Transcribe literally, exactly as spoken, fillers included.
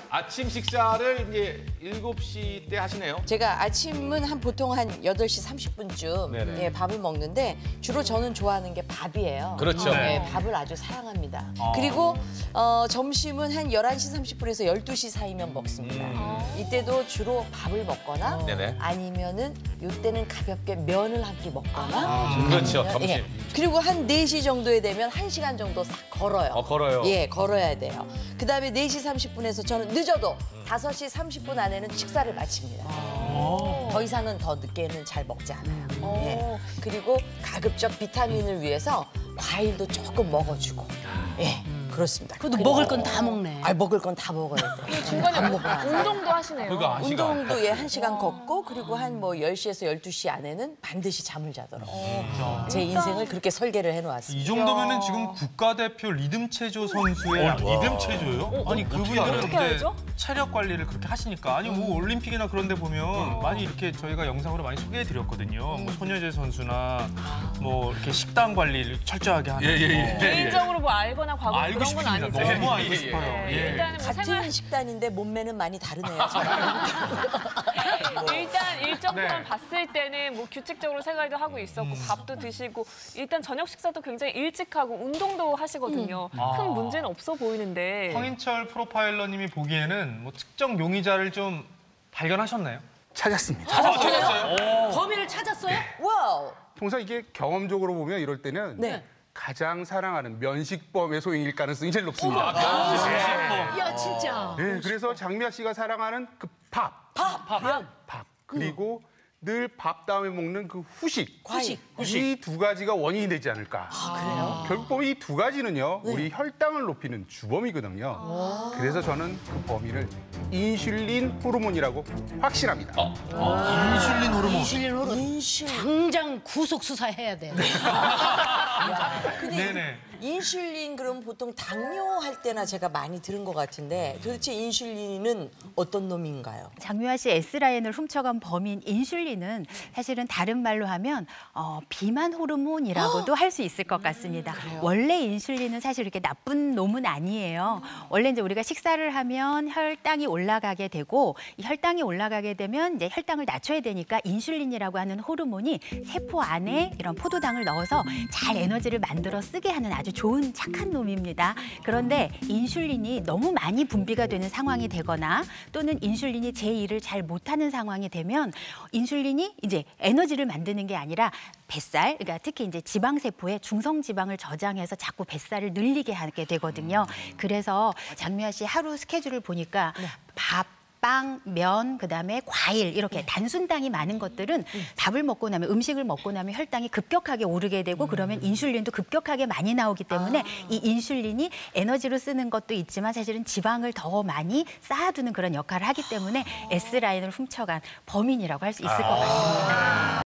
아침 식사를 이제 일곱 시 때 하시네요. 제가 아침은 한 보통 한 여덟 시 삼십 분쯤 예, 밥을 먹는데 주로 저는 좋아하는 게 밥이에요. 그렇죠. 예, 밥을 아주 사랑합니다. 아. 그리고 어, 점심은 한 열한 시 삼십 분에서 열두 시 사이면 먹습니다. 음. 이때도 주로 밥을 먹거나 어. 아니면은 이때는 가볍게 면을 한 끼 먹거나 아. 그렇죠. 점심. 예. 그리고 한 네 시 정도에 되면 한 시간 정도 싹 걸어요. 어, 걸어요. 예, 걸어야 돼요. 그다음에 네 시 삼십 분에서 저는 늦어도 다섯 시 삼십 분 안에는 식사를 마칩니다. 더 이상은 더 늦게는 잘 먹지 않아요. 예. 그리고 가급적 비타민을 위해서 과일도 조금 먹어주고. 예. 그렇습니다. 그래도 먹을 건 다 먹네. 아, 먹을 건 다 먹어야 돼. 중간에 운동도 하시네요. 그러니까 한 시간. 운동도 예, 한 시간 걷고 그리고 한 뭐 열 시에서 열두 시 안에는 반드시 잠을 자도록. 제 인생을 그렇게 설계를 해놓았습니다. 이 정도면은 지금 국가대표 리듬 체조 선수의 리듬 체조요? 아니 그분들은 이제 알죠? 체력 관리를 그렇게 하시니까 아니 뭐 올림픽이나 그런 데 보면 많이 이렇게 저희가 영상으로 많이 소개해 드렸거든요. 뭐 손예재 선수나 뭐 이렇게 식단 관리를 철저하게 하는. 예, 예, 예. 개인적으로 뭐 알거나 과거 알고 그런 건 싶습니다. 아니죠. 너무 알고 예, 예, 싶어요. 네, 예. 일단은 뭐 같은 생활 식단인데 몸매는 많이 다르네요. 저랑. 일단 일정표만 네. 봤을 때는 뭐 규칙적으로 생활도 하고 있었고 밥도 드시고 일단 저녁 식사도 굉장히 일찍 하고 운동도 하시거든요. 음. 아. 큰 문제는 없어 보이는데. 황인철 프로파일러님이 보기에는 뭐 특정 용의자를 좀 발견하셨나요? 찾았습니다. 찾았어요? 범인을 찾았어요? 와우. 통상 이게 경험적으로 보면 이럴 때는 네. 가장 사랑하는 면식범의 소행일 가능성이 제일 높습니다. 야 진짜. 네, 그래서 장미아 씨가 사랑하는 그 밥, 밥, 면, 밥 그리고 늘 밥 다음에 먹는 그 후식, 과일. 이 두 가지가 원인이 되지 않을까. 아, 그래요? 결국 보면 이 두 가지는요, 우리 혈당을 높이는 주범이거든요. 그래서 저는 그 범인을 인슐린 호르몬이라고 확신합니다. 인슐린 호르몬. 인슐린 호르몬. 인슐. 당장 구속 수사해야 돼. 근데 네네. 인슐린 그럼 보통 당뇨 할 때나 제가 많이 들은 것 같은데 도대체 인슐린은 어떤 놈인가요? 장미화 씨 S라인을 훔쳐간 범인 인슐린은 사실은 다른 말로 하면 어, 비만 호르몬이라고도 할 수 있을 것 같습니다. 음, 원래 인슐린은 사실 이렇게 나쁜 놈은 아니에요. 원래 이제 우리가 식사를 하면 혈당이 올라가게 되고 이 혈당이 올라가게 되면 이제 혈당을 낮춰야 되니까 인슐린이라고 하는 호르몬이 세포 안에 이런 포도당을 넣어서 잘 에너지를 만들어 쓰게 하는 아주 좋은 착한 놈입니다. 그런데 인슐린이 너무 많이 분비가 되는 상황이 되거나 또는 인슐린이 제 일을 잘 못하는 상황이 되면 인슐린이 이제 에너지를 만드는 게 아니라 뱃살, 그러니까 특히 이제 지방 세포에 중성 지방을 저장해서 자꾸 뱃살을 늘리게 하게 되거든요. 그래서 장미아 씨 하루 스케줄을 보니까 밥 빵, 면, 그다음에 과일 이렇게 단순당이 많은 것들은 밥을 먹고 나면 음식을 먹고 나면 혈당이 급격하게 오르게 되고 그러면 인슐린도 급격하게 많이 나오기 때문에 이 인슐린이 에너지로 쓰는 것도 있지만 사실은 지방을 더 많이 쌓아두는 그런 역할을 하기 때문에 S라인을 훔쳐간 범인이라고 할 수 있을 것 같습니다.